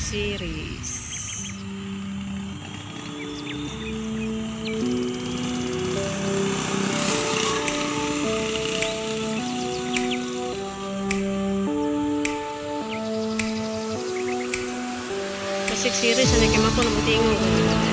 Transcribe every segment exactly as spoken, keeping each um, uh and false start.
series. Pasig series ano kay mako na mutingog.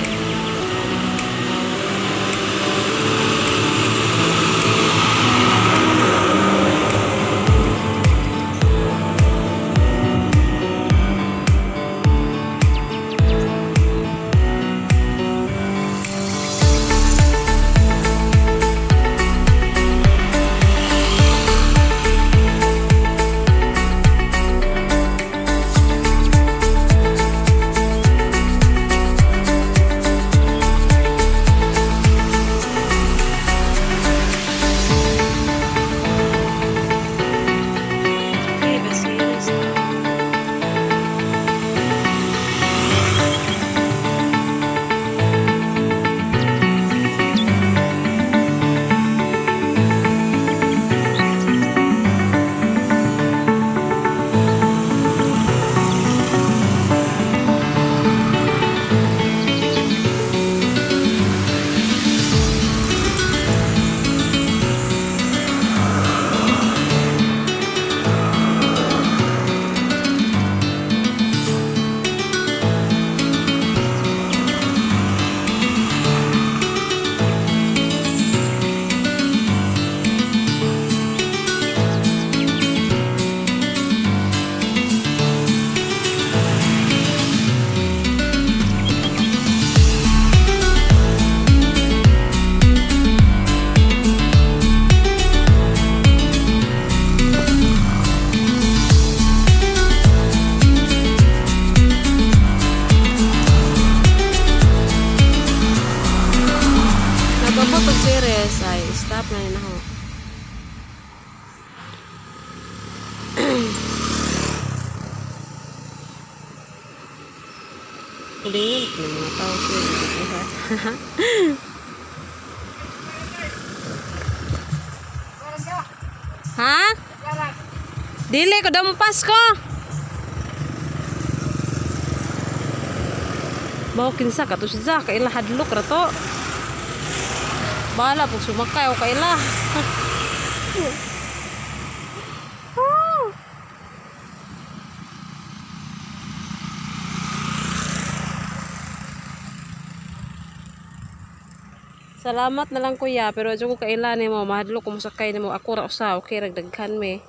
Series ay stop na yun ako. Kulingan ng mga tao siya. Ha? Dili ko daw mo Pasko. Bawa kinsa ka to siya kaila hadlok ra to. Bahala pag sumakay o kaila. Salamat na lang kuya, pero adyo ko kaila ni mo, mahadlo ko musakay ni mo, ako ra usa, okay ragdaghan me.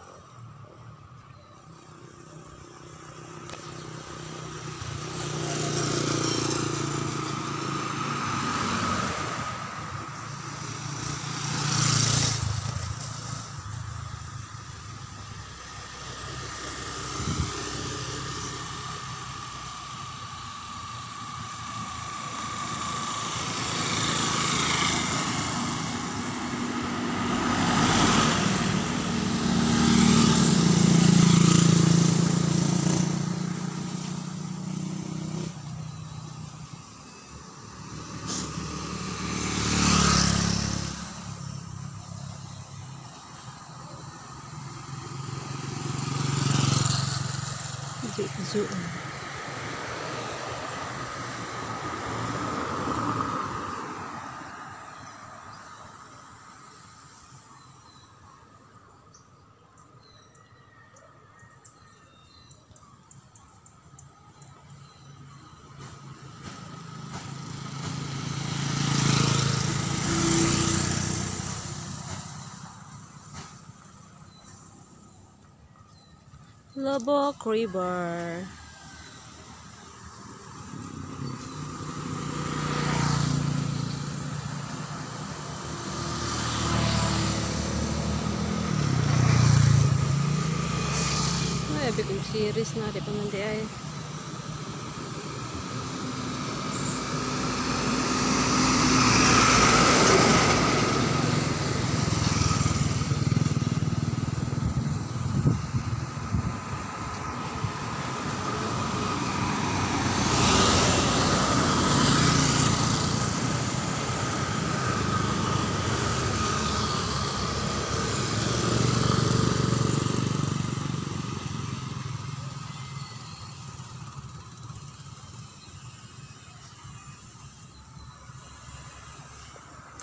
Zoom. Lubbock River. Ay, bigong series na, di pa man di ay.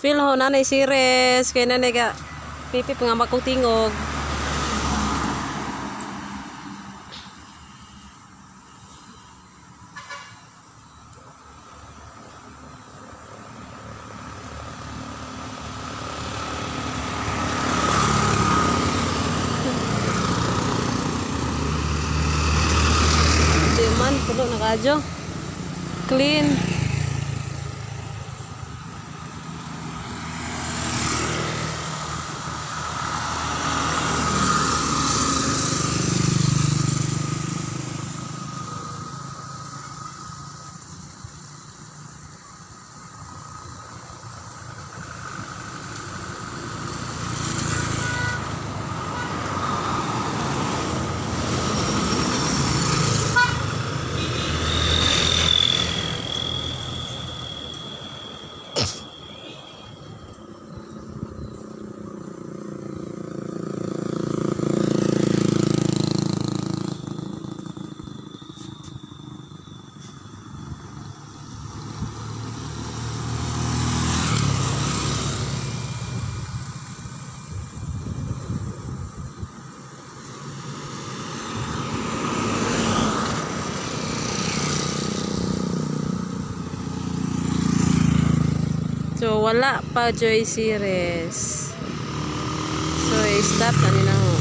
Feel ho nanay sires kay nanay ka pipi nga makong tingog. Di man pulo na kadyo. Clean. So wala pa Joy series. So i-stop na nila ho.